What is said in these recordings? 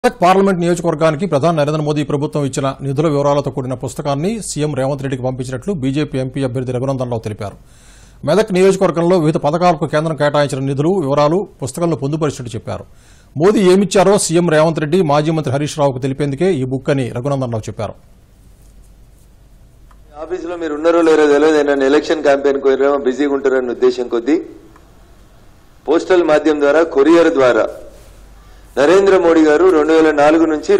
Parliament నియోజకవర్గానికి ప్రధాని నరేంద్ర మోదీ ప్రభుత్వం ఇచ్చిన నిధుల వివరాలతో కూడిన పుస్తకాన్ని సీఎం రేవంత్ రెడ్డికి పంపించినట్లు బీజేపీ ఎంపీ అభ్యర్థి రఘునందన్ రావు తెలిపారు. మెదక్ నియోజకవర్గంలో వివిధ పథకాలకు కేంద్రం కేటాయించిన నిధులు వివరాలు పుస్తకంలో పొందుపరిచినట్టు చెప్పారు. మోదీ ఏమిచ్చారో సీఎం రేవంత్ రెడ్డి మాజీ మంత్రి హరీష్ రావుకు తెలిపేందుకే ఈ బుక్ అని రఘునందన్ రావు చెప్పారు. ఆఫీసులో మీరు ఉన్నారో లేరో తెలియదు, నన్ను ఎలక్షన్ క్యాంపెయిన్ కోరేమో బిజీగా ఉంటారన్న ఉద్దేశం కొద్దీ పోస్టల్ మాధ్యమం ద్వారా కొరియర్ ద్వారా నరేంద్ర మోడీ గారు 2014 నుంచి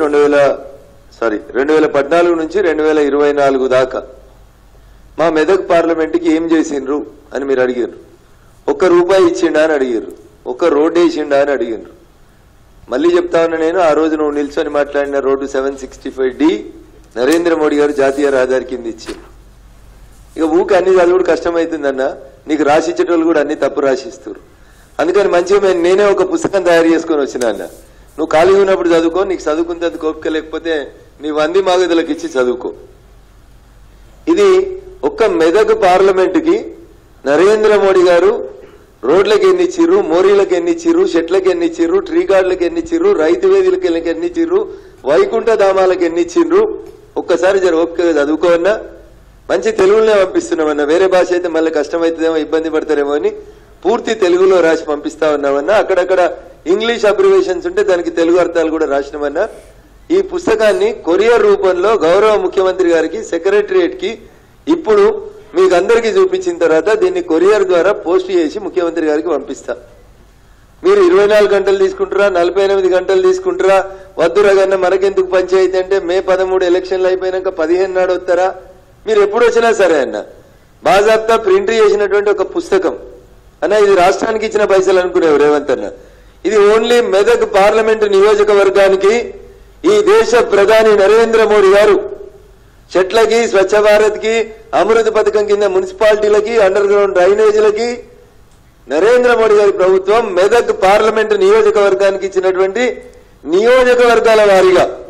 2024 దాకా మా మెదక్ పార్లమెంట్ కి ఏం చేసిండ్రు అని మీరు అడిగారు. ఒక్క రూపాయి ఇచ్చిండా అని అడిగారు, ఒక్క రోడ్డు వేసిండా అని అడిగారు. మళ్ళీ చెప్తా ఉన్నా నేను, ఆ రోజు నువ్వు నిల్చొని మాట్లాడిన రోడ్డు 765D నరేంద్ర మోడీ గారు జాతీయ రహదారి కింద ఇచ్చిండ్రు. ఇక ఊకి అన్ని చదువుడు కష్టమవుతుందన్న, నీకు రాసిచ్చేటోళ్ళు కూడా అన్ని తప్పు రాసిస్తారు. అందుకని మంచిగా నేనే ఒక పుస్తకం తయారు చేసుకుని వచ్చినా అన్న, నువ్వు ఖాళీ ఉన్నప్పుడు చదువుకో, నీకు చదువుకుంటే కోపిక లేకపోతే నీ వంది మాగదులకు ఇచ్చి చదువుకో. ఇది ఒక్క మెదక్ పార్లమెంట్ కి నరేంద్ర మోడీ గారు రోడ్లకు ఎన్ని ఇచ్చిర్రు, మోరీలకు ఎన్ని ఇచ్చిర్రు, చెట్లకు ఎన్ని ఇచ్చిర్రు, ట్రీ గార్డులకు ఎన్ని ఇచ్చిర్రు, రైతు వేదికలకు ఎన్ని ఇచ్చిర్రు, వైకుంఠ ధామాలకు ఎన్ని ఇచ్చిండ్రు ఒక్కసారి జర ఓపికగా చదువుకోవన్నా. మంచి తెలుగులోనే పంపిస్తున్నామన్నా, వేరే భాష అయితే మళ్ళీ కష్టమవుతుందేమో, ఇబ్బంది పడతారేమో అని పూర్తి తెలుగులో రాసి పంపిస్తా ఉన్నామన్నా. అక్కడక్కడ ఇంగ్లీష్ అబ్రివేషన్స్ ఉంటే దానికి తెలుగు అర్థాలు కూడా రాసినామన్నా. ఈ పుస్తకాన్ని కొరియర్ రూపంలో గౌరవ ముఖ్యమంత్రి గారికి సెక్రటరియట్ కి ఇప్పుడు మీకు అందరికీ చూపించిన తర్వాత దీన్ని కొరియర్ ద్వారా పోస్ట్ చేసి ముఖ్యమంత్రి గారికి పంపిస్తా. మీరు 24 గంటలు తీసుకుంటారా, 48 గంటలు తీసుకుంటారా, వద్దురగన్న మనకెందుకు పంచాయతీ అంటే మే 13 ఎలక్షన్లు అయిపోయినాక 15 నాడు వస్తారా, మీరు ఎప్పుడు వచ్చినా సరే అన్న. బాజాబ్తా ప్రింట్ చేసినటువంటి ఒక పుస్తకం అన్న, ఇది రాష్ట్రానికి ఇచ్చిన పైసలు అనుకునేవు రేవంత్ అన్న. ఇది ఓన్లీ మెదక్ పార్లమెంటు నియోజకవర్గానికి ఈ దేశ ప్రధాని నరేంద్ర మోడీ గారు చెట్లకి, స్వచ్ఛ భారత్ కి, అమృత పథకం కింద మున్సిపాలిటీలకి, అండర్ గ్రౌండ్ డ్రైనేజీలకి నరేంద్ర మోడీ గారి ప్రభుత్వం మెదక్ పార్లమెంటు నియోజకవర్గానికి ఇచ్చినటువంటి నియోజకవర్గాల వారీగా